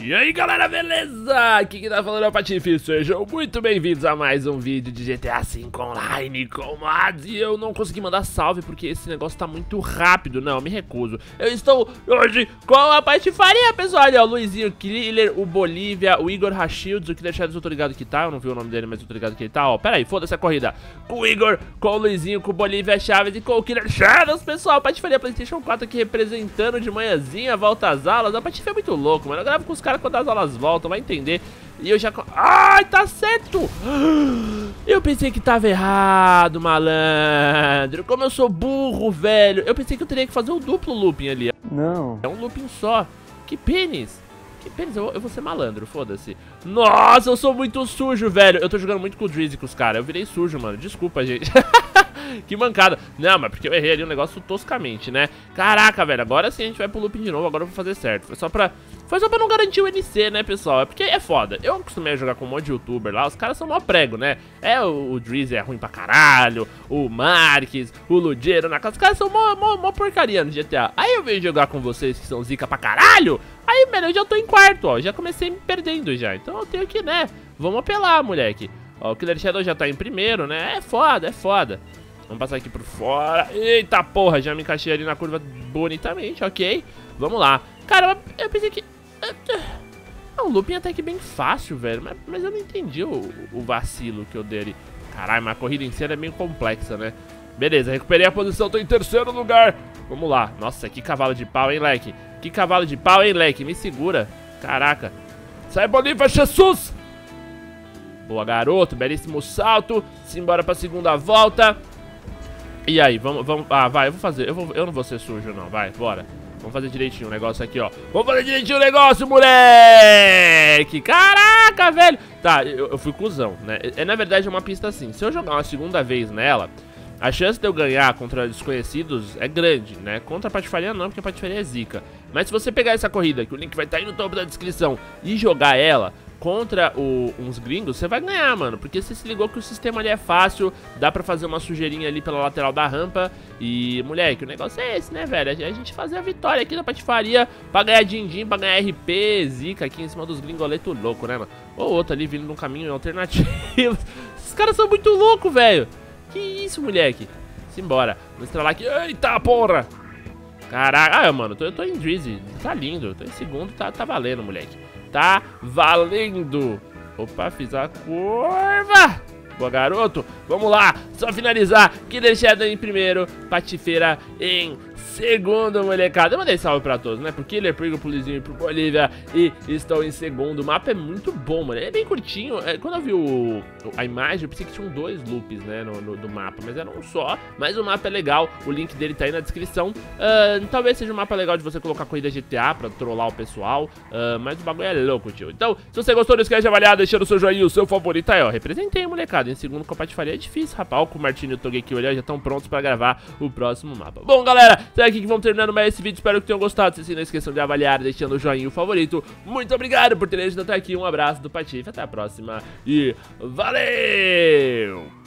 E aí galera, beleza? Aqui quem tá falando é o Patife, sejam muito bem-vindos a mais um vídeo de GTA V Online com mods. E eu não consegui mandar salve porque esse negócio tá muito rápido, não, me recuso. Eu estou hoje com a patifaria, pessoal. Olha, o Luizinho Killer, o Bolívia, o Igor Rashilds, o Killer Shadows, eu tô ligado que tá, eu não vi o nome dele, mas eu tô ligado que ele tá, ó. Pera aí, foda-se a corrida. Com o Igor, com o Luizinho, com o Bolívia Chaves e com o Killer Shadows, pessoal. Patifaria PlayStation 4 aqui representando de manhãzinha, volta às aulas. A Patife é muito louco, mano, eu gravo com os caras quando as aulas voltam, vai entender. E eu já... Ai, tá certo! Eu pensei que tava errado, malandro. Como eu sou burro, velho. Eu pensei que eu teria que fazer um duplo looping ali. Não. É um looping só. Que pênis. Que pênis, eu vou ser malandro, foda-se. Nossa, eu sou muito sujo, velho. Eu tô jogando muito com o Drizzy com os caras. Eu virei sujo, mano. Desculpa, gente. Que mancada. Não, mas porque eu errei ali um negócio toscamente, né? Caraca, velho, agora sim a gente vai pro looping de novo. Agora eu vou fazer certo. Foi só pra não garantir o NC, né, pessoal? É porque é foda. Eu acostumei a jogar com um monte de youtuber lá. Os caras são mó prego, né? O Drizzy é ruim pra caralho. O Marques, o Ludiero na casa. Os caras são mó porcaria no GTA. Aí eu venho jogar com vocês que são zica pra caralho. Aí, velho, eu já tô em quarto, ó. Já comecei me perdendo já. Então eu tenho que, né? Vamos apelar, moleque. Ó, o Killer Shadow já tá em primeiro, né? É foda, é foda. Vamos passar aqui por fora. Eita porra, já me encaixei ali na curva bonitamente, ok. Vamos lá. Cara, eu pensei que... É um looping até que bem fácil, velho. Mas eu não entendi o vacilo que eu dei ali. Caralho, mas a corrida em si é meio complexa, né? Beleza, recuperei a posição, tô em terceiro lugar. Vamos lá. Nossa, que cavalo de pau, hein, leque? Que cavalo de pau, hein, leque? Me segura. Caraca. Sai, Bolívia, Jesus! Boa, garoto. Belíssimo salto. Simbora pra segunda volta. E aí, vamos... Ah, vai, eu vou fazer. Eu não vou ser sujo, não. Vai, bora. Vamos fazer direitinho o negócio aqui, ó. Vamos fazer direitinho o negócio, moleque! Caraca, velho! Tá, eu fui cuzão, né? Na verdade, é uma pista assim. Se eu jogar uma segunda vez nela, a chance de eu ganhar contra desconhecidos é grande, né? Contra a patifaria não, porque a patifaria é zica. Mas se você pegar essa corrida, que o link vai estar aí no topo da descrição, e jogar ela contra uns gringos, você vai ganhar, mano. Porque você se ligou que o sistema ali é fácil, dá pra fazer uma sujeirinha ali pela lateral da rampa. E, moleque, o negócio é esse, né, velho? A gente fazer a vitória aqui na patifaria pra ganhar din-din, pra ganhar RP, zica aqui em cima dos gringoletos louco, né, mano? Ou outro ali vindo num caminho alternativo. Esses caras são muito loucos, velho. Que isso, moleque? Simbora. Vou estralar aqui. Eita, porra! Caraca, mano, eu tô em Drizzy. Tá lindo. Tô em segundo, tá valendo, moleque. Tá valendo. Opa, fiz a curva. Boa, garoto. Vamos lá, só finalizar. Killer Shadow em primeiro, Patifeira em segundo, molecada. Eu mandei salve pra todos, né? Pro Killer, pro Igor, pro Lizinho e pro Bolívia. E estou em segundo. O mapa é muito bom, mano. É bem curtinho. Quando eu vi a imagem, eu pensei que tinham 2 loops, né? Do mapa, mas era um só. Mas o mapa é legal. O link dele tá aí na descrição. Talvez seja um mapa legal de você colocar corrida GTA pra trollar o pessoal. Mas o bagulho é louco, tio. Então, se você gostou, não esquece de avaliar, deixando o seu joinha, o seu favorito aí, ó. Representei, molecada. Em segundo, com a patifaria é difícil, rapaz. Com o Martinho e o Togeki já estão prontos pra gravar o próximo mapa. Bom, galera, é aqui que vamos terminando mais esse vídeo. Espero que tenham gostado. Se não esqueçam de avaliar, deixando o joinha, o favorito. Muito obrigado por terem assistido até aqui. Um abraço do Patife. Até a próxima e valeu!